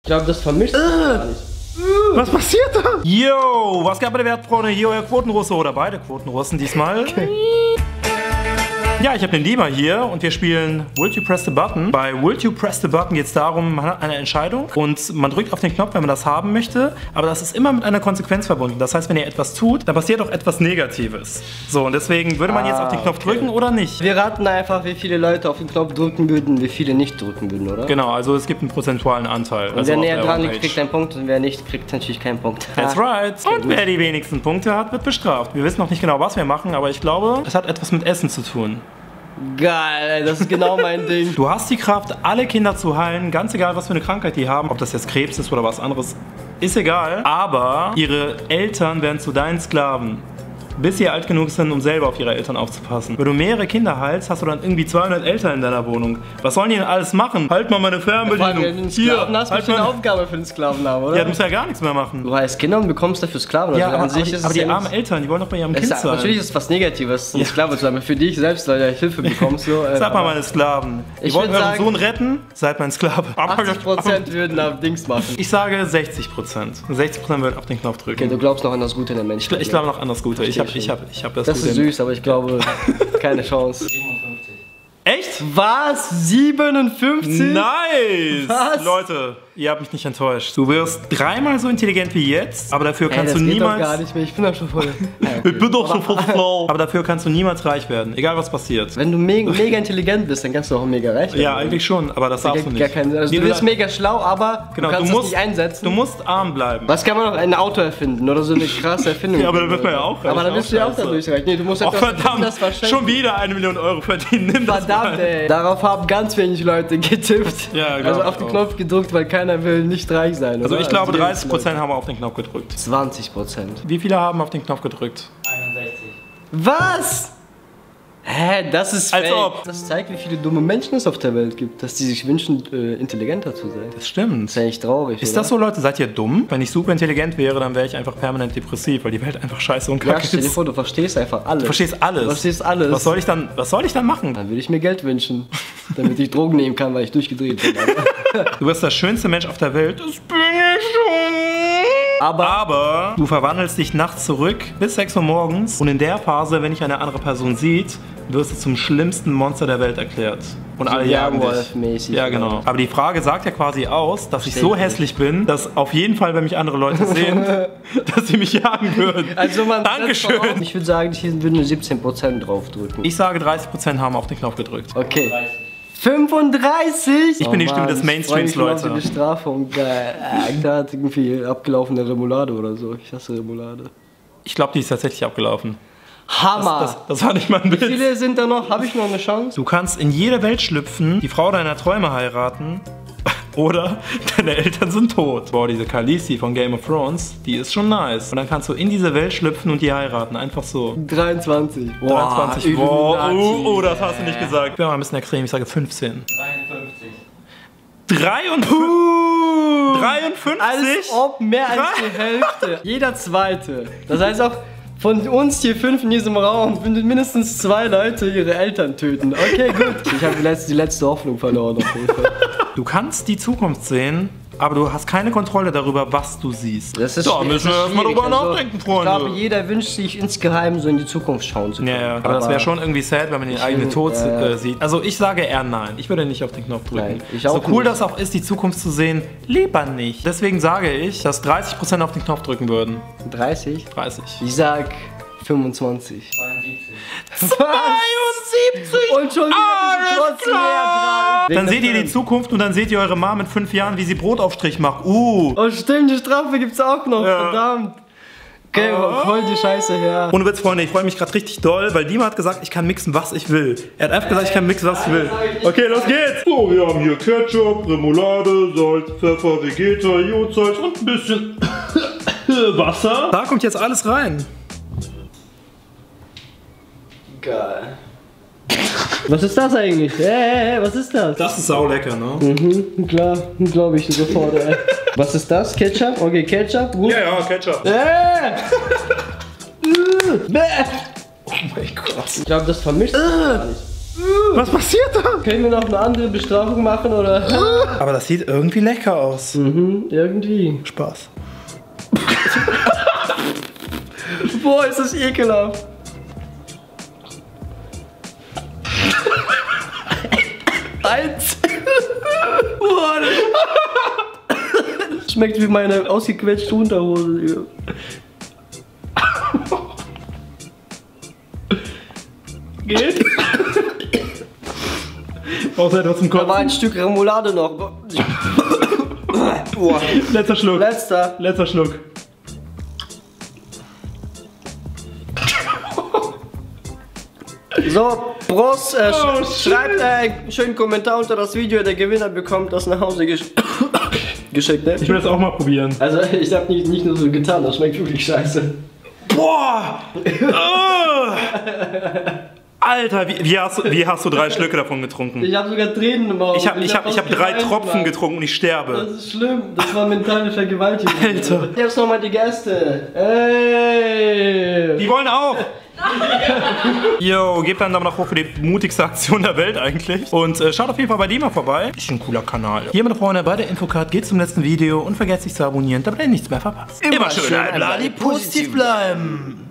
Ich glaube, das vermischt sich gar nicht. Was passiert da? Yo, was gab bei der Wertfreunde? Hier euer Quotenrusse oder beide Quotenrussen diesmal. Ja, ich habe den Dima hier und wir spielen Will You Press the Button. Bei Will You Press the Button geht es darum, man hat eine Entscheidung und man drückt auf den Knopf, wenn man das haben möchte, aber das ist immer mit einer Konsequenz verbunden. Das heißt, wenn ihr etwas tut, dann passiert auch etwas Negatives. So, und deswegen würde man jetzt auf den Knopf drücken oder nicht. Wir raten einfach, wie viele Leute auf den Knopf drücken würden, wie viele nicht drücken würden, oder? Genau, also es gibt einen prozentualen Anteil. Und also wer näher dran liegt, kriegt einen Punkt und wer nicht, kriegt natürlich keinen Punkt. That's right. Und wer die wenigsten Punkte hat, wird bestraft. Wir wissen noch nicht genau, was wir machen, aber ich glaube, es hat etwas mit Essen zu tun. Geil, das ist genau mein Ding. Du hast die Kraft, alle Kinder zu heilen, ganz egal, was für eine Krankheit die haben, ob das jetzt Krebs ist oder was anderes, ist egal. Aber ihre Eltern werden zu deinen Sklaven, bis sie alt genug sind, um selber auf ihre Eltern aufzupassen. Wenn du mehrere Kinder heilst, hast du dann irgendwie 200 Eltern in deiner Wohnung. Was sollen die denn alles machen? Halt mal meine Fernbedienung. Hier, hast du eine Aufgabe für den Sklavennamen, oder? Ja, du musst ja gar nichts mehr machen. Du heißt Kinder und bekommst dafür Sklaven. Ja, also aber, an sich ist aber es die ja armen Eltern, die wollen doch bei ihrem Kind sein. Natürlich ist es was Negatives, ein Sklave zu sein. Für dich selbst, weil du Hilfe bekommst. So, Sag mal, meine Sklaven. Ihr wollt euren Sohn retten? Seid mein Sklave. 80% würden auf Dings machen. Ich sage 60%. 60% würden auf den Knopf drücken. Okay, du glaubst noch an das Gute in der Menschheit. Ich glaube noch an das Gute. Ich hab das ist süß, aber ich glaube, keine Chance. 57. Echt? Was? 57? Nice! Was? Leute, ihr habt mich nicht enttäuscht. Du wirst dreimal so intelligent wie jetzt, aber dafür kannst du das geht niemals... doch gar nicht mehr, ich bin doch schon voll... Ich bin doch schon voll schlau. Aber dafür kannst du niemals reich werden, egal was passiert. Wenn du mega intelligent bist, dann kannst du auch mega reich werden. Ja, eigentlich schon, aber das darfst du nicht. Gar keinen Sinn. Also du bist mega schlau, aber genau, du kannst es nicht einsetzen. Du musst arm bleiben. Was kann man noch? Ein Auto erfinden oder so eine krasse Erfindung? Ja, aber dann wird man ja auch reich. Aber dann bist du ja auch dadurch reich. Nee, du musst etwas verdammt, das schon wieder 1 Million Euro verdienen. Nimm das verdammt, mal. Ey. Darauf haben ganz wenig Leute getippt. Ja, also auf den Knopf gedrückt, weil keiner will nicht reich sein. Also oder? ich glaube 30% haben auf den Knopf gedrückt. 20%. Wie viele haben auf den Knopf gedrückt? 61. Was? Hä, das ist Als fake. ob. Das zeigt, wie viele dumme Menschen es auf der Welt gibt, dass die sich wünschen, intelligenter zu sein. Das stimmt. Das ist eigentlich traurig, Ist oder? das so, Leute? Seid ihr dumm? Wenn ich super intelligent wäre, dann wäre ich einfach permanent depressiv, weil die Welt einfach scheiße und Ja, kacke stell dir ist. vor, du verstehst einfach alles. Du verstehst alles. Du verstehst alles. Was soll ich dann machen? Dann würde ich mir Geld wünschen, damit ich Drogen nehmen kann, weil ich durchgedreht bin. Du bist der schönste Mensch auf der Welt. Das bin ich schon. Aber du verwandelst dich nachts zurück bis 6 Uhr morgens und in der Phase, wenn dich eine andere Person sieht, wirst du zum schlimmsten Monster der Welt erklärt. Und alle jagen dich. Ja, genau. Aber die Frage sagt ja quasi aus, dass ich so hässlich bin, dass auf jeden Fall, wenn mich andere Leute sehen, dass sie mich jagen würden. Also man Dankeschön. Ich würde sagen, hier würden nur 17% draufdrücken. Ich sage, 30% haben auf den Knopf gedrückt. Okay. 35? Ich bin die Stimme des Mainstreams, Leute. Die Bestrafung, geil. Da hat irgendwie abgelaufene Remoulade oder so. Ich hasse Remoulade. Ich glaube, die ist tatsächlich abgelaufen. Hammer! Das war nicht mal ein Witz. Wie viele sind da noch? Habe ich noch eine Chance? Du kannst in jede Welt schlüpfen, die Frau deiner Träume heiraten oder deine Eltern sind tot. Boah, diese Khaleesi von Game of Thrones, die ist schon nice. Und dann kannst du in diese Welt schlüpfen und die heiraten, einfach so. 23. 23, boah, oh, das hast du nicht gesagt. Ich bin mal ein bisschen extrem, ich sage 15. 53. 53? Als ob mehr als die Hälfte. Jeder Zweite. Das heißt auch, von uns hier 5 in diesem Raum würden mindestens 2 Leute ihre Eltern töten. Okay, gut. Ich habe die letzte Hoffnung verloren auf jeden Fall. Du kannst die Zukunft sehen, aber du hast keine Kontrolle darüber, was du siehst. Das ist da müssen wir erstmal drüber nachdenken, Freunde. Ich glaube, jeder wünscht sich insgeheim so in die Zukunft schauen zu können. Ja, aber das wäre schon irgendwie sad, wenn man den eigenen Tod sieht. Also ich sage eher nein. Ich würde nicht auf den Knopf drücken. Nein, ich auch so cool nicht. das auch ist, die Zukunft zu sehen, lieber nicht. Deswegen sage ich, dass 30% auf den Knopf drücken würden. 30? 30. Ich sag 25. 72. 72! Und schon wieder trotzdem näher dran. Dann seht ihr die Zukunft und dann seht ihr eure Mom mit 5 Jahren, wie sie Brotaufstrich macht. Oh stimmt, die Strafe gibt's auch noch, verdammt. Okay, hol die Scheiße her. Ohne Witz, Freunde, ich freue mich gerade richtig doll, weil Dima hat gesagt, ich kann mixen, was ich will. Er hat einfach gesagt, ich kann mixen, was ich will. Okay, los geht's! So, wir haben hier Ketchup, Remoulade, Salz, Pfeffer, Vegeta, Jodsalz und ein bisschen Wasser. Da kommt jetzt alles rein. Geil. Was ist das eigentlich? Was ist das? Das ist saulecker, ne? Mhm, klar, glaube ich sofort, ey. Was ist das? Ketchup? Okay, Ketchup, gut. Ja, Ketchup. Oh mein Gott. Ich glaube, das vermischt sich gar nicht. Was passiert da? Können wir noch eine andere Bestrafung machen, oder? Aber das sieht irgendwie lecker aus. Mhm, irgendwie. Spaß. Boah, ist das ekelhaft. Eins. Boah, das schmeckt wie meine ausgequetschte Unterhose. Geht? Außer etwas zum Kopf. Da war ein Stück Remoulade noch. Boah. Letzter Schluck. Letzter Schluck. So, Prost. Schreibt einen schönen Kommentar unter das Video. Der Gewinner bekommt das nach Hause geschickt, ne? Ich will das auch mal probieren. Also, ich hab nicht nur so getan, das schmeckt wirklich scheiße. Boah! Alter, wie hast du 3 Schlücke davon getrunken? Ich habe sogar Tränen im Auge. Ich hab 3 Tropfen getrunken und ich sterbe. Das ist schlimm. Das war mentale Vergewaltigung. Alter. Jetzt nochmal die Gäste. Ey. Die wollen auch. Yo, gebt einen Daumen nach hoch für die mutigste Aktion der Welt eigentlich. Und schaut auf jeden Fall bei dem mal vorbei. Ist ein cooler Kanal. Hier, meine Freunde, bei der Infocard geht zum letzten Video. Und vergesst nicht zu abonnieren, damit ihr nichts mehr verpasst. Immer schön einbleiben, positiv bleiben.